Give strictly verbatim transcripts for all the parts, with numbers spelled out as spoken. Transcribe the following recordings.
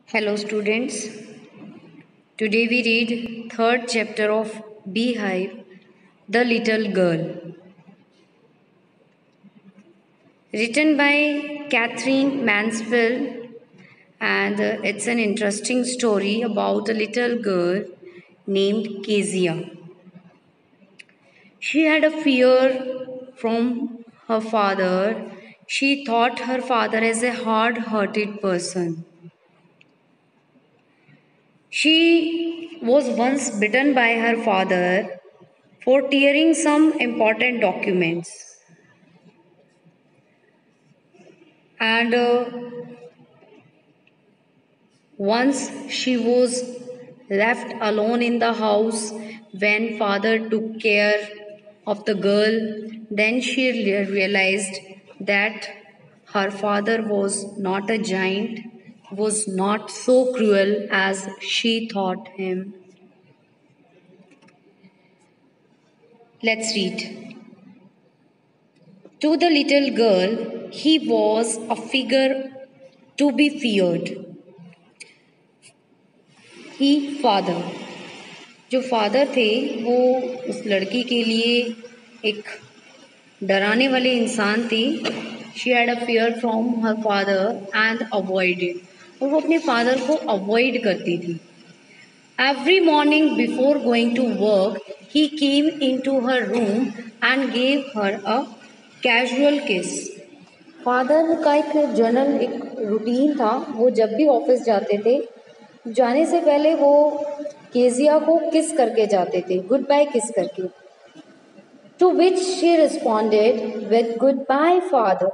Hello students. Today we read third chapter of Beehive, The Little Girl, written by Catherine Mansfield, and uh, it's an interesting story about a little girl named Kezia. She had a fear from her father. She thought her father as a hard-hearted person. She was once bitten by her father for tearing some important documents. And uh, once she was left alone in the house when father took care of the girl, then she re- realized that her father was not a giant, was not so cruel as she thought him. Let's read. To the little girl, he was a figure to be feared. He father, जो father थे वो उस लड़की के लिए एक डराने वाले इंसान थे. She had a fear from her father and avoided, और वो अपने फादर को अवॉइड करती थी. Every morning before going to work he came in to her room and gave her a casual kiss. Father का एक जनरल एक routine था. वो जब भी ऑफिस जाते थे, जाने से पहले वो केजिया को किस करके जाते थे, गुड बाय किस करके. To which she responded with good bye father.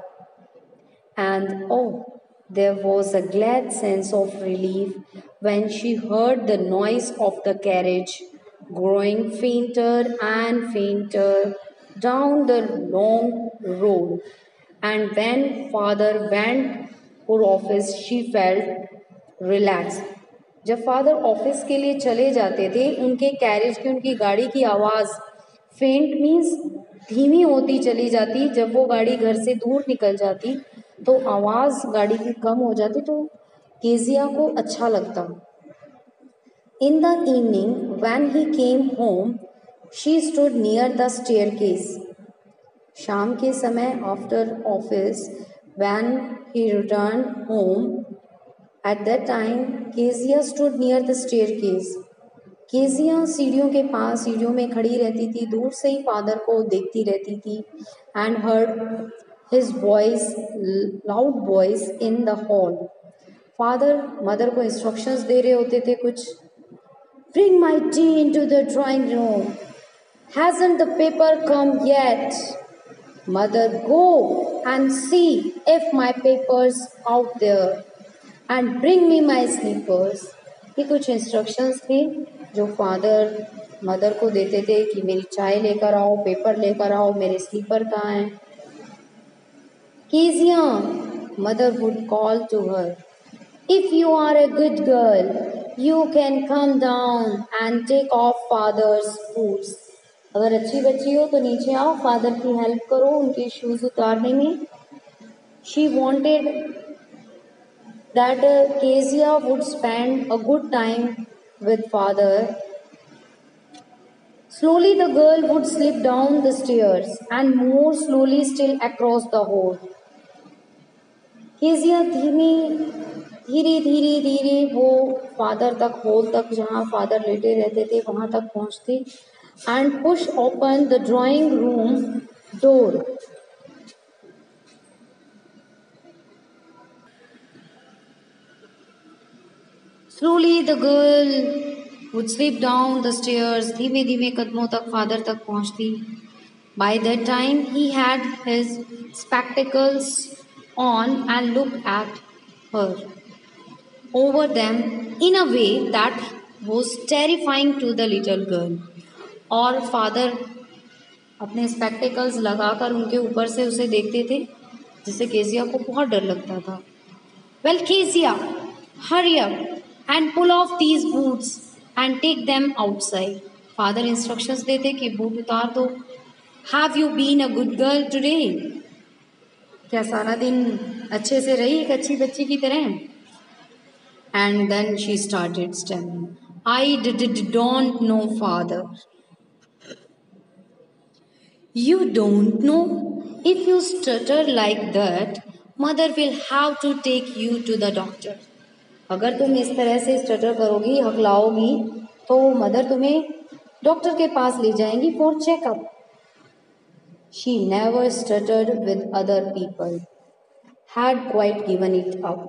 And oh there was a glad sense of relief when she heard the noise of the carriage growing fainter and fainter down the long road. And when father went for office, she felt relaxed. जब father office के लिए चले जाते थे, उनके carriage की, उनकी गाड़ी की आवाज़ फेंट मीन्स धीमी होती चली जाती. जब वो गाड़ी घर से दूर निकल जाती तो आवाज़ गाड़ी की कम हो जाती, तो केजिया को अच्छा लगता. In the evening when he came home she stood near the staircase. शाम के समय after office when he return home, at that time Kezia stood near the staircase. Kezia सीढ़ियों के पास सीढ़ियों में खड़ी रहती थी, दूर से ही फादर को देखती रहती थी. And heard his voice, loud voice in the hall. Father mother को इंस्ट्रक्शंस दे रहे होते थे कुछ. Bring my tea in to the drawing room. Hasn't the paper come yet. Mother go and see if my papers out there and bring me my slippers. ये कुछ instructions थे जो फादर मदर को देते थे कि मेरी चाय लेकर आओ, पेपर लेकर आओ, मेरे स्लीपर कहाँ हैं. kezia, mother would call to her, if you are a good girl, you can come down and take off father's boots. अगर अच्छी बच्ची हो तो नीचे आओ, फादर की हेल्प करो उनके शूज उतारने में. She wanted that uh, Kezia would spend a good time with father. Slowly the girl would slip down the stairs and more slowly still across the hall. Kezia धीमी धीरे धीरे धीरे वो फादर तक, हॉल तक, जहाँ फादर लेटे रहते थे वहाँ तक पहुँचती. And push open the drawing room door. Slowly the girl would slip down the stairs. धीमे धीमे कदमों तक फादर तक पहुँचती. By that time he had his spectacles on and looked at her over them in a way that was terrifying to the little girl. और father अपने spectacles लगाकर उनके ऊपर से उसे देखते थे, जिससे केजिया को बहुत डर लगता था. Well Kezia, hurry up and pull off these boots and take them outside. Father instructions देते कि बूट उतार दो. Have you been a good girl today. क्या सारा दिन अच्छे से रही एक अच्छी बच्ची की तरह. And then she started stammering. I did, don't know, father. You don't know? If you stutter like that, mother will have to take you to the doctor. अगर तुम इस तरह से स्टटर करोगी, हकलाओगी, तो मदर तुम्हें डॉक्टर के पास ले जाएंगी for checkup. She never stuttered with other people. Had quite given it up.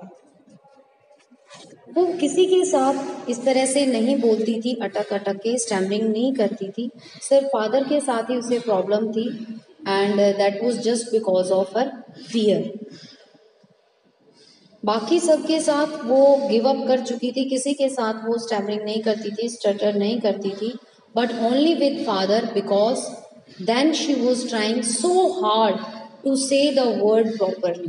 वो किसी के साथ इस तरह से नहीं बोलती थी, अटक अटक के स्टैमरिंग नहीं करती थी. सिर्फ फादर के साथ ही उसे प्रॉब्लम थी, and that was just because of her fear. बाकी सबके साथ वो गिव अप कर चुकी थी, किसी के साथ वो स्टैमरिंग नहीं करती थी, स्टटर नहीं करती थी, but only with father, because then she was trying so hard to say the word properly.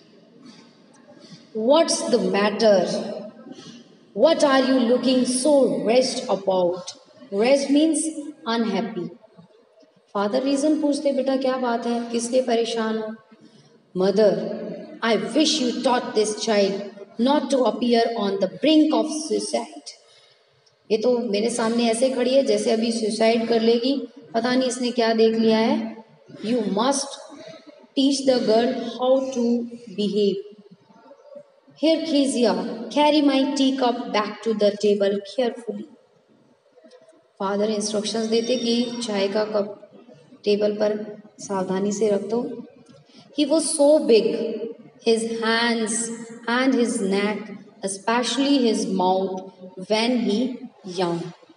What's the matter? What are you looking so rest about? Rest means unhappy. Father reason पूछते, बेटा क्या बात है, किस लिए परेशान हो? Mother, I wish you taught this child not to appear on the brink of suicide. ये तो मेरे सामने ऐसे खड़ी है जैसे अभी सुसाइड कर लेगी, पता नहीं इसने क्या देख लिया है. You must teach the girl how to behave. Here, Kezia, carry my teacup back to the table carefully. Father instructions देते कि चाय का कप टेबल पर सावधानी से रख दो. He was so big, his hands and his neck, especially his mouth, when he young.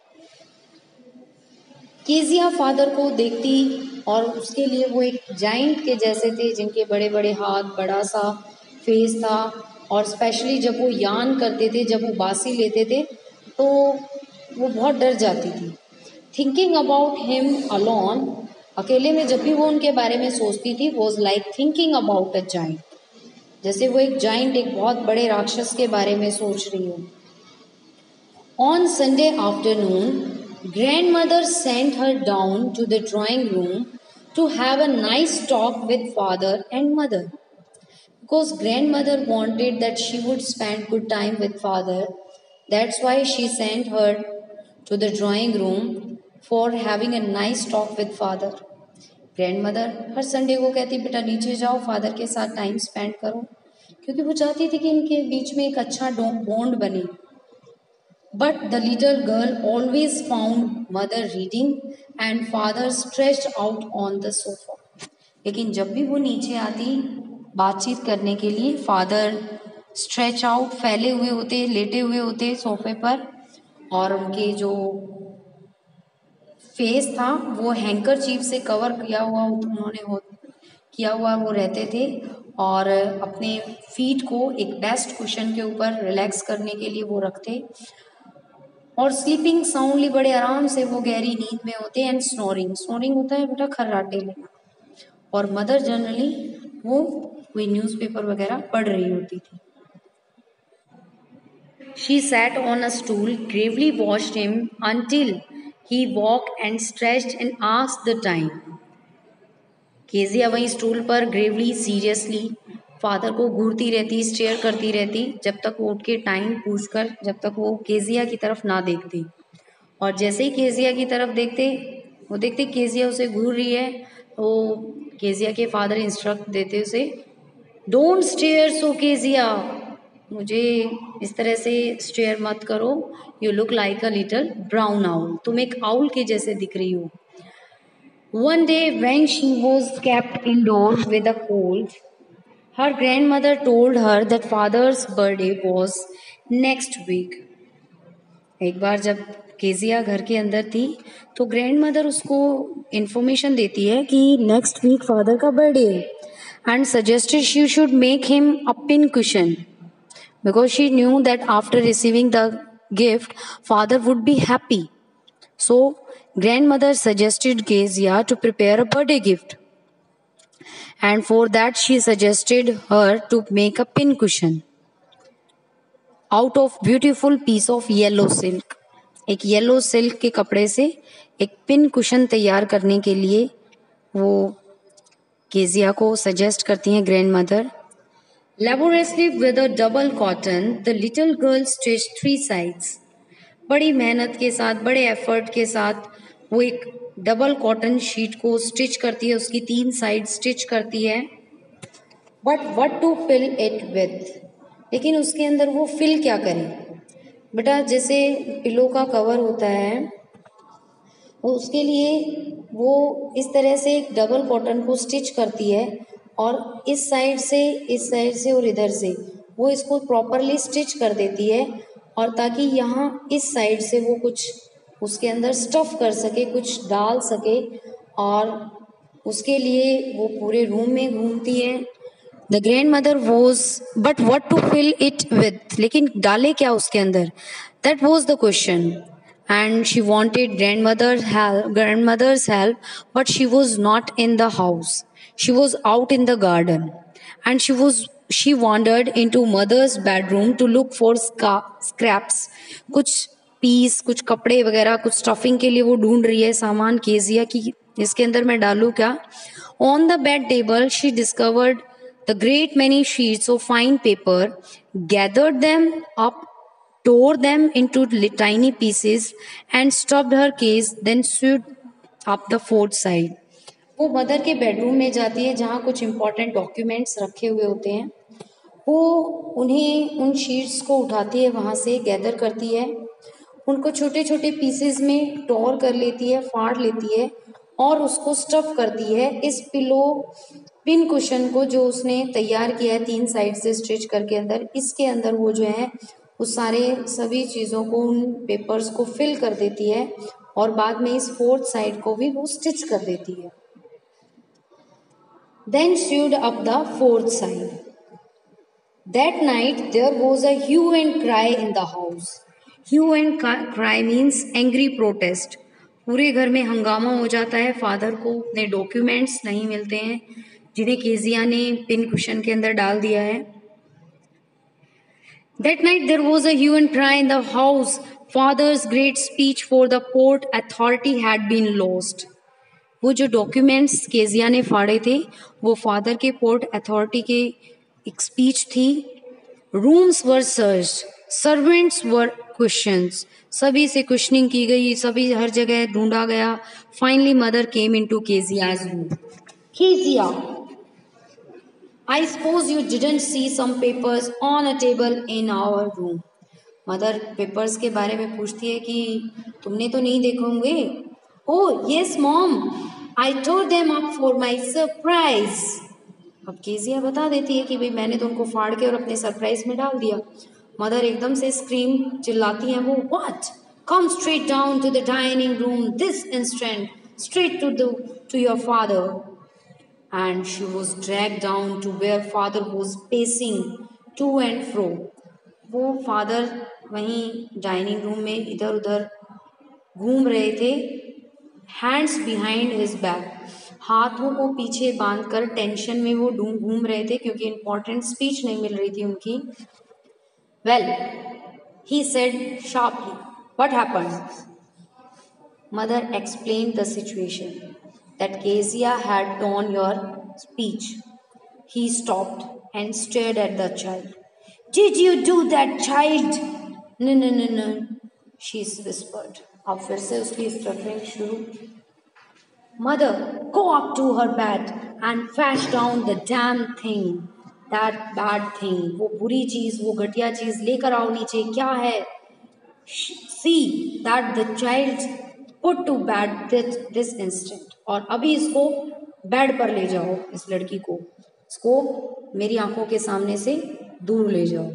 Kezia father को देखती और उसके लिए वो एक जाइंट के जैसे थे, जिनके बड़े बड़े हाथ, बड़ा सा फेस था, और स्पेशली जब वो यान करते थे, जब वो बासी लेते थे, तो वो बहुत डर जाती थी. थिंकिंग अबाउट हिम अलोन, अकेले में जब भी वो उनके बारे में सोचती थी, was like thinking about a giant, जैसे वो एक जाइंट, एक बहुत बड़े राक्षस के बारे में सोच रही हो. On Sunday afternoon, grand mother sent her down to the drawing room to have a nice talk with father and mother. Because grandmother wanted that she would spend good time with father, that's why she sent her to the drawing room for having a nice talk with father. Grandmother हर Sunday को कहती, बेटा नीचे जाओ, father के साथ time spend करो, क्योंकि वो चाहती थी कि इनके बीच में एक अच्छा बॉन्ड बने. But the little girl always found mother reading and father stretched out on the sofa. लेकिन जब भी वो नीचे आती बातचीत करने के लिए, फादर स्ट्रेच आउट, फैले हुए होते, लेटे हुए होते सोफे पर, और उनके जो फेस था वो हैंकर चीफ से कवर किया हुआ उन्होंने हो किया हुआ वो रहते थे, और अपने फीट को एक बेस्ट कुशन के ऊपर रिलैक्स करने के लिए वो रखते, और स्लीपिंग साउंडली, बड़े आराम से वो गहरी नींद में होते. एंड स्नोरिंग, स्नोरिंग होता है बेटा खर्राटे लेना. और मदर जनरली वो कोई न्यूज़पेपर वगैरह पढ़ रही होती थी. She sat on a stool, gravely watched him until he walked and stretched and asked the time. Kezia वहीं स्टूल पर ग्रेवली सीरियसली फादर को घूरती रहती, स्टेयर करती रहती, जब तक वो उठ के टाइम पूछकर, जब तक वो केजिया की तरफ ना देखती. और जैसे ही केजिया की तरफ देखते, वो देखते केजिया उसे घूर रही है, तो केजिया के फादर इंस्ट्रक्ट देते उसे, डोंट स्टेयर सो केजिया, मुझे इस तरह से स्टेयर मत करो, you look like a little brown owl, तुम एक आउल के जैसे दिख रही हो. One day when she was kept indoors with a cold, her grandmother told her that father's birthday was next week. एक बार जब केजिया घर के अंदर थी, तो ग्रैंड मदर उसको इन्फॉर्मेशन देती है कि नेक्स्ट वीक फादर का बर्थडे है, and suggested she should make him a pin cushion because she knew that after receiving the gift, father would be happy. So, grandmother suggested Kezia to prepare a birthday gift, and for that she suggested her to make a pin cushion out of beautiful piece of yellow silk. एक yellow silk के कपड़े से एक pin cushion तैयार करने के लिए वो केजिया को सजेस्ट करती हैं grand mother. Laboriously with a double cotton, the little girl stitched three sides. बड़ी मेहनत के साथ, बड़े एफर्ट के साथ वो एक डबल कॉटन शीट को स्टिच करती है, उसकी तीन साइड स्टिच करती है. But what to fill it with, लेकिन उसके अंदर वो फिल क्या करे. बेटा जैसे पिलो का कवर होता है, वो उसके लिए वो इस तरह से एक डबल कॉटन को स्टिच करती है और इस साइड से, इस साइड से और इधर से वो इसको प्रॉपरली स्टिच कर देती है, और ताकि यहाँ इस साइड से वो कुछ उसके अंदर स्टफ कर सके, कुछ डाल सके, और उसके लिए वो पूरे रूम में घूमती है. The grand mother was but what to fill it with, लेकिन डाले क्या उसके अंदर, that was the question. And she wanted grandmother's help, grandmother's help, but she was not in the house. She was out in the garden, and she was she wandered into mother's bedroom to look for sca- scraps. कुछ piece, कुछ कपड़े वगैरह, कुछ stuffing के लिए वो ढूंढ रही है सामान केजिया की, इसके अंदर मैं डालूं क्या. On the bed table, she discovered the great many sheets of fine paper, gathered them up, tore them into tiny pieces, and stuffed her case, then sewed up the fourth side. वो mother के bedroom में जाती है जहाँ कुछ important documents रखे हुए होते हैं. वो उन्हें उन शीट्स को उठाती है, वहाँ से गैदर करती है, उनको छोटे छोटे पीसेस में टोर कर लेती है, फाड़ लेती है, और उसको स्टफ करती है इस पिलो पिन कुशन को जो उसने तैयार किया है तीन साइड से स्टिच करके अंदर. इसके अंदर वो जो है उस सारे सभी चीज़ों को, उन पेपर्स को फिल कर देती है, और बाद में इस फोर्थ साइड को भी वो स्टिच कर देती है. Then sewed up the fourth side. That night there was a hue and cry in the house. Hue and cry means angry protest. पूरे घर में हंगामा हो जाता है. फादर को अपने डॉक्यूमेंट्स नहीं मिलते हैं जिन्हें केजिया ने पिन कुशन के अंदर डाल दिया है. That night there was a hue and cry in the house. Father's great speech for the port authority had been lost. वो जो डॉक्यूमेंट्स केजिया ने फाड़े थे वो फादर के पोर्ट अथॉरिटी के एक स्पीच थी. Rooms were searched, servants were questions, सभी से क्वेश्चनिंग की गई, सभी हर जगह ढूंढा गया. Finally mother came into Kezia's room. Kezia, I suppose you didn't see some papers on a table in our room. Mother papers के बारे में पूछती है कि तुमने तो नहीं देखे होंगे. Oh yes mom, I tore them up for my surprise. अब केजिया बता देती है कि भाई मैंने तो उनको फाड़ के और अपने सरप्राइज में डाल दिया. मदर एकदम से स्क्रीम चिल्लाती हैं वो, What? Come straight down to the dining room this instant, straight to the to your father. And she was dragged down to where father was pacing to and fro. वो father वहीं dining room में इधर उधर घूम रहे थे. Hands behind his back, हाथों को पीछे बांधकर टेंशन में वो घूम रहे थे क्योंकि इंपॉर्टेंट स्पीच नहीं मिल रही थी उनकी. Well, he said sharply, what happened. Mother explained the situation, that Kezia had torn your speech. He stopped and stared at the child. Did you do that, child? No, no, no, no, she whispered. अब फिर से उसकी stuttering शुरू. Mother, go up to her bed and fetch down the damn thing. That bad thing. वो बुरी चीज, वो घटिया चीज लेकर आओ नीचे. क्या है? See that the child put to bed this instant. और अभी इसको बेड पर ले जाओ, इस लड़की को, इसको मेरी आंखों के सामने से दूर ले जाओ.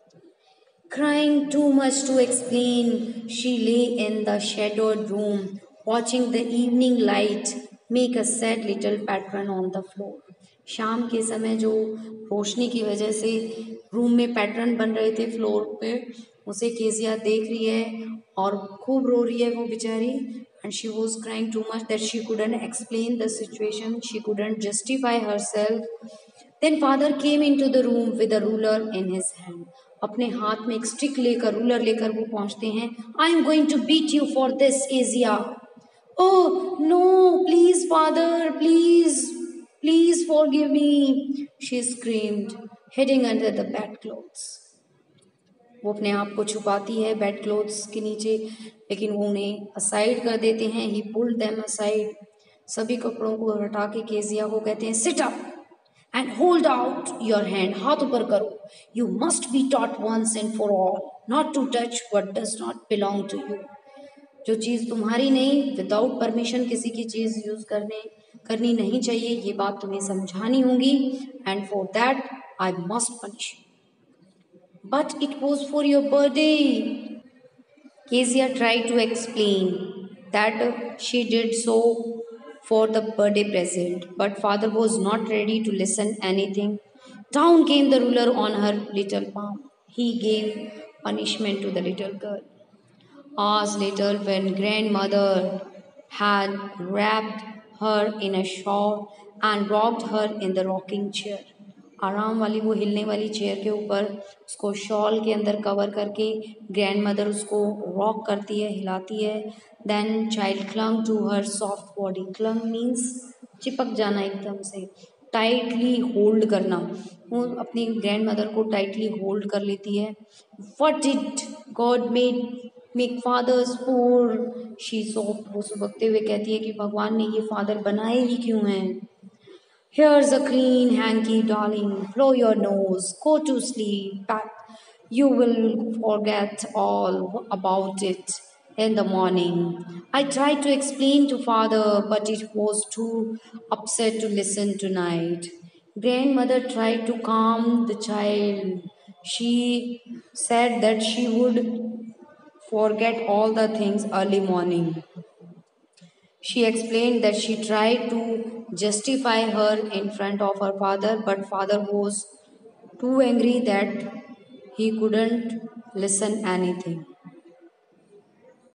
Crying too much to explain, she lay in the shadowed room, watching the evening light make a sad little pattern on the floor. शाम के समय जो रोशनी की वजह से रूम में पैटर्न बन रहे थे फ्लोर पे, उसे केजिया देख रही है और खूब रो रही है वो बेचारी. And she was crying too much that she couldn't explain the situation. She couldn't justify herself. Then father came into the room with a ruler in his hand. अपने हाथ में एक स्टिक लेकर, रूलर लेकर वो पहुंचते हैं. I am going to beat you for this, Kezia. Oh no, please father, please, please forgive me, she screamed. hiding under the bedclothes. वो अपने आप को छुपाती है बेड क्लोथ्स के नीचे, लेकिन वो उन्हें असाइड कर देते हैं. He pulled them aside. सभी कपड़ों को हटा के केजिया को कहते हैं sit up and hold out your hand. हाथ ऊपर करो. You must be taught once and for all not to touch what does not belong to you. जो चीज़ तुम्हारी नहीं, विदाउट परमिशन किसी की चीज़ यूज करने करनी नहीं चाहिए, ये बात तुम्हें समझानी होगी. And for that I must punish. But it was for your birthday. Kezia tried to explain that she did so for the birthday present, but father was not ready to listen anything. Down came the ruler on her little palm. He gave punishment to the little girl. Hours later, when grandmother had wrapped her in a shawl and rocked her in the rocking chair, आराम वाली वो हिलने वाली chair के ऊपर उसको shawl के अंदर कवर करके ग्रैंड मदर उसको रॉक करती है, हिलाती है. Then child clung to her soft body. Clung means चिपक जाना, एकदम से टाइटली होल्ड करना. वो अपनी ग्रैंड मदर को टाइटली होल्ड कर लेती है. What did God made make fathers for, she soft. वो सुबकते हुए कहती है कि भगवान ने ये फादर बनाए ही क्यों हैं. Here's a clean hanky, darling. Blow your nose. Go to sleep. You will forget all about it in the morning. I tried to explain to father, but it was too upset to listen tonight. Grandmother tried to calm the child. She said that she would forget all the things early morning. She explained that she tried to justify her in front of her father, but father was too angry that he couldn't listen anything.